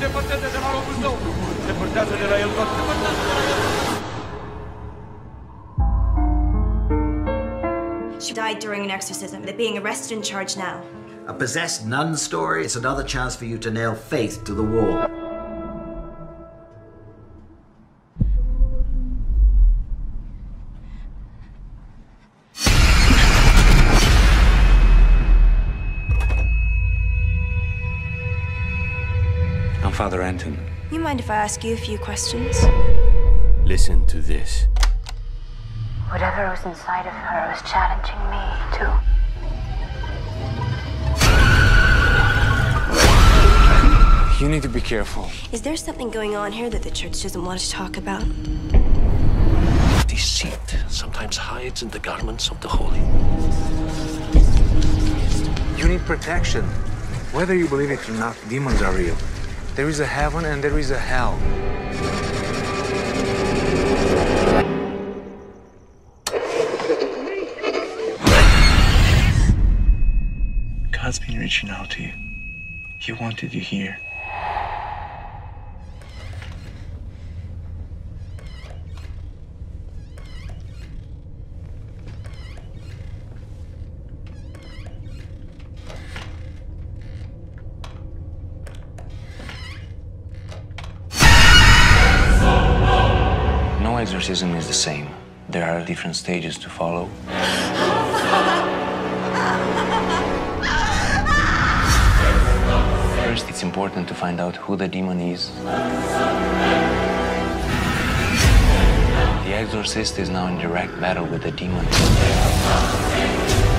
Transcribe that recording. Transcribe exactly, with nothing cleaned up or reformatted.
potete chiamare questo. Se portate della il costo She died during an exorcism. They're being arrested and charged now. A possessed nun story? It's another chance for you to nail faith to the wall. I'm Father Anton. You mind if I ask you a few questions? Listen to this. Whatever was inside of her was challenging me, too. You need to be careful. Is there something going on here that the church doesn't want us to talk about? Deceit sometimes hides in the garments of the holy. You need protection. Whether you believe it or not, demons are real. There is a heaven and there is a hell. God's been reaching out to you. He wanted you here. No exorcism is the same. There are different stages to follow. First, it's important to find out who the demon is. The exorcist is now in direct battle with the demon.